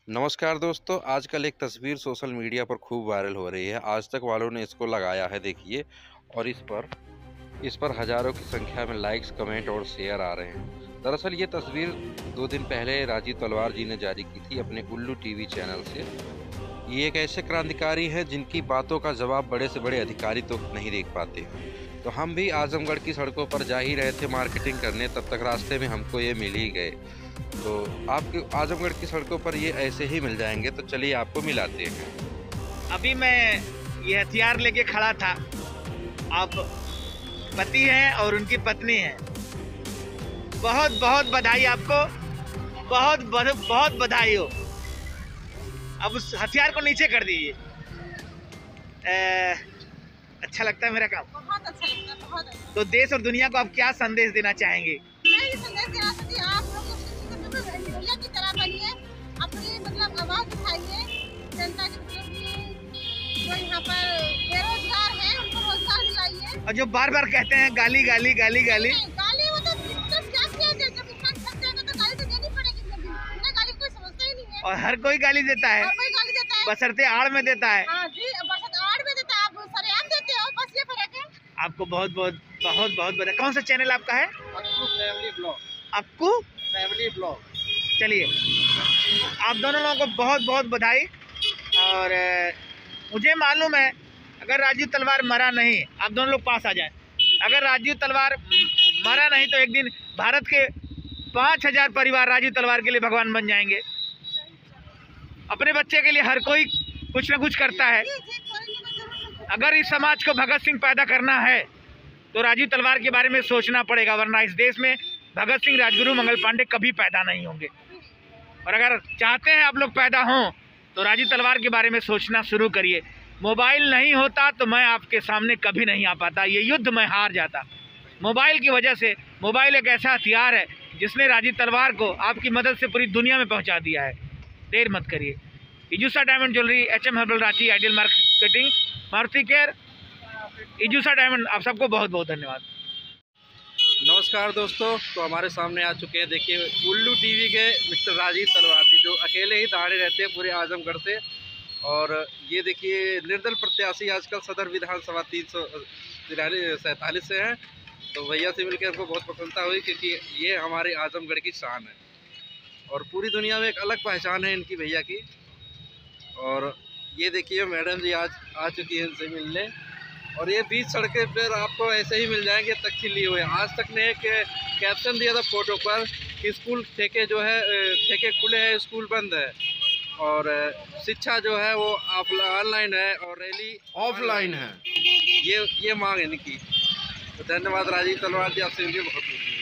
नमस्कार दोस्तों, आजकल एक तस्वीर सोशल मीडिया पर खूब वायरल हो रही है। आज तक वालों ने इसको लगाया है, देखिए। और इस पर हजारों की संख्या में लाइक्स, कमेंट और शेयर आ रहे हैं। दरअसल ये तस्वीर 2 दिन पहले राजीव तलवार जी ने जारी की थी अपने उल्लू टीवी चैनल से। ये एक ऐसे क्रांतिकारी हैं जिनकी बातों का जवाब बड़े से बड़े अधिकारी तो नहीं देख पाते। तो हम भी आजमगढ़ की सड़कों पर जा ही रहे थे मार्केटिंग करने, तब तक रास्ते में हमको ये मिल ही गए। तो आपके आजमगढ़ की सड़कों पर ये ऐसे ही मिल जाएंगे, तो चलिए आपको मिलाते हैं। अभी मैं ये हथियार लेके खड़ा था। अब पति हैं और उनकी पत्नी है। बहुत बहुत बधाई आपको, बहुत बहुत बहुत बधाई हो। अब उस हथियार को नीचे कर दीजिए। अच्छा लगता है मेरा काम, बहुत अच्छा लगता है, बहुत अच्छा। तो देश और दुनिया को आप क्या संदेश देना चाहेंगे? मैं ये संदेश देना चाहती हूँ, आप लोग भैया की तरह बनिए, अपनी मतलब आवाज उठाइए, जनता की जो यहाँ पर बेरोजगार हैं उनको रोजगार दिलाइए। और जो बार बार कहते हैं गाली गाली गाली गाली गाली, वो तो क्या किया जाए, जब इंसान फंस जाएगा तो गाली तो देनी पड़ेगी। उन्हें गाली कोई समझता ही नहीं है, और हर कोई गाली देता है, हर कोई गाली देता है, बशर्ते आड़ में देता है। हाँ जी, बस आड़ में देता है, आप सरेआम देते हो, बस ये फर्क है। आपको बहुत बहुत बहुत बहुत बधाई। कौन सा चैनल आपका है? Akku family vlog. आपको फैमिली ब्लॉग। चलिए, आप दोनों लोगों को बहुत बहुत बधाई। और मुझे मालूम है, अगर राजीव तलवार मरा नहीं, आप दोनों लोग पास आ जाएं। अगर राजीव तलवार मरा नहीं तो एक दिन भारत के 5000 परिवार राजीव तलवार के लिए भगवान बन जाएंगे। अपने बच्चे के लिए हर कोई कुछ ना कुछ करता है। अगर इस समाज को भगत सिंह पैदा करना है तो राजीव तलवार के बारे में सोचना पड़ेगा, वरना इस देश में भगत सिंह, राजगुरु, मंगल पांडे कभी पैदा नहीं होंगे। और अगर चाहते हैं आप लोग पैदा हों तो राजीव तलवार के बारे में सोचना शुरू करिए। मोबाइल नहीं होता तो मैं आपके सामने कभी नहीं आ पाता, ये युद्ध मैं हार जाता। मोबाइल की वजह से, मोबाइल एक ऐसा हथियार है जिसने राजीव तलवार को आपकी मदद से पूरी दुनिया में पहुंचा दिया है। देर मत करिए। इजूसा diamond jewellery, HM herbal Ranchi, ideal marketing, Maruti care, इजूसा डायमंड, आप सबको बहुत बहुत धन्यवाद। नमस्कार दोस्तों, तो हमारे सामने आ चुके हैं, देखिए, उल्लू टीवी के मिस्टर राजीव तलवार जी, जो अकेले ही दहाड़े रहते हैं पूरे आजमगढ़ से। और ये देखिए, निर्दल प्रत्याशी आजकल सदर विधानसभा 347 से हैं। तो भैया से मिलकर हमको बहुत प्रसन्नता हुई, क्योंकि ये हमारे आजमगढ़ की शान है और पूरी दुनिया में एक अलग पहचान है इनकी, भैया की। और ये देखिए, मैडम जी आज आ चुकी है इनसे मिलने। और ये बीच सड़कें पर आपको ऐसे ही मिल जाएंगे तख्ती लिए हुए। आज तक ने एक कैप्शन दिया था फोटो पर कि स्कूल ठेके जो है, ठेके खुले हैं, स्कूल बंद है, और शिक्षा जो है वो ऑनलाइन है और रैली ऑफलाइन है। ये मांग है इनकी। तो धन्यवाद राजीव तलवार जी, आपसे मिलकर बहुत खुशी।